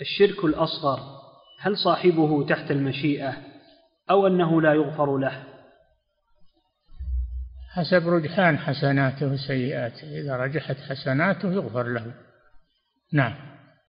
الشرك الأصغر هل صاحبه تحت المشيئة أو أنه لا يغفر له؟ حسب رجحان حسناته وسيئاته، إذا رجحت حسناته يغفر له. نعم.